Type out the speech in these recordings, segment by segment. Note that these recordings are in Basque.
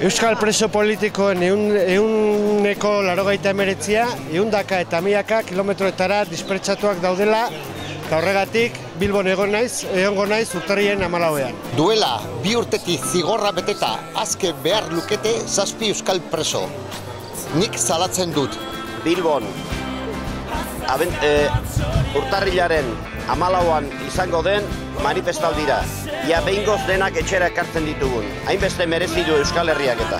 Euskal preso politikoen 189, 100 eta 1000 kilometroetara dispertsatuak daudela, eta horregatik Bilbon egongo naiz urtarriaren 14ean. Duela 2 urtetik zigorra beteta azke behar lukete 7 euskal preso. Nik salatzen dut. Bilbon urtarrilaren 14ean izango den manifestaldira. Ia behingoz denak etxera ekartzen ditugun. Hainbeste merezi du Euskal Herriak eta.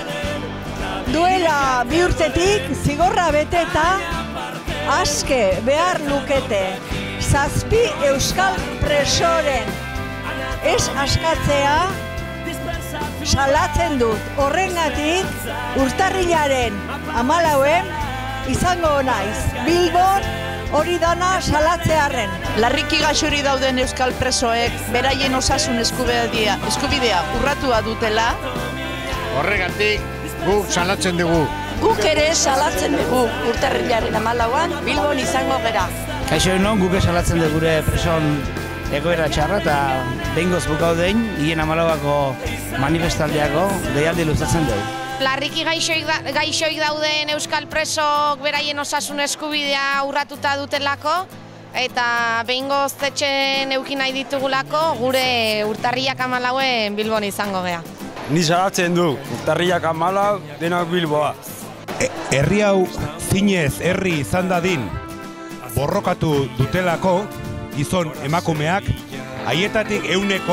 Duela 2 urtetik zigorra beteta aske behar lukete 7 euskal presoren ez askatzea salatzen dut. Horrengatik urtarrilaren 14ean izango naiz Bilbon hori dana salatzearren. Larriki gaixori dauden euskal presoek beraien osasun eskubidea urratua dutela. Horregatik guk salatzen dugu. Guk ere salatzen dugu urtarrilaren 14ean Bilbon izango gera. Kaixo egun, guk salatzen dugu gure preson egoera txarra eta behingoz bukau dein, hien 14ako manifestaldiako deialdi luzatzen dugu. Larriki gaixoik dauden euskal presok beraien osasun eskubidea urratuta dutelako eta behingoz etxen eukin nahi ditugulako gure urtarriak 14ean Bilbon izango gea. Ni salatzen du, urtarriak 14 denak Bilboa. Herri hau zinez herri izan dadin borrokatu dutelako gizon emakumeak, haietatik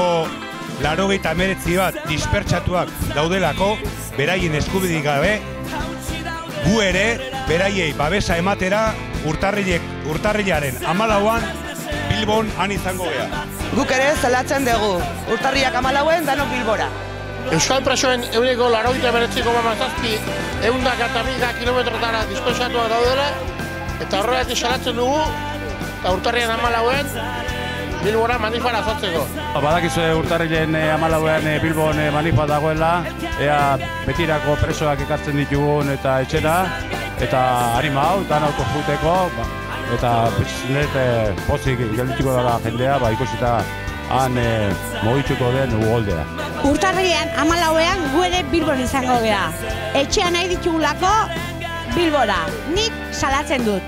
189 bat dispertsatuak daudelako, beraien eskubidik gabe, gu ere beraiei babesa ematera urtarrilaren 14ean Bilbon han izango gea. Guk ere salatzen dugu urtarriak 14ean danok Bilbora. Euskal presoen 189,7 100 kilometrotara dispertsatuak daudela, eta horregatik salatzen dugu, eta urtarriaren 14ean Bilbora manifara azotzeko. Badakizue urtarrilen 14ean Bilbon manifa dagoela, ea betirako presoak ekartzen ditugun eta etxera, eta anima hau, dan autofruteko, eta pozik geldituko dela jendea, ikusita han mogituko den ugoldea. Urtarrilean 14ean gu ere Bilbon izango gea. Etxean nahi ditugulako Bilbora. Nik salatzen dut.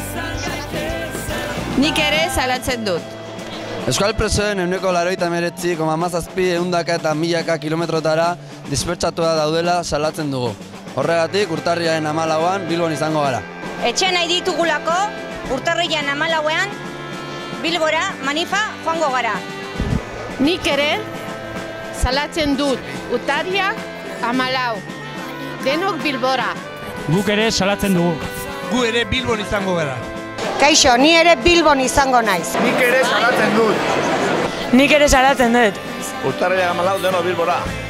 Nik ere salatzen dut. Euskal presoen 189,7 100 eta 1000 kilometrotara dispertsatua daudela salatzen dugu. Horregatik urtarriaren 14ean Bilbon izango gara. Etxean nahi ditugulako urtarrilean 14ean Bilbora manifa joango gara. Nik ere salatzen dut urtarriak 14 denok Bilbora. Guk ere salatzen dugu. Gu ere Bilbon izango gara. Kaixo, ni ere Bilbon izango naiz. Nik ere salatzen dut. Nik ere salatzen dut. Urtarrilaren 14ean denok Bilbora.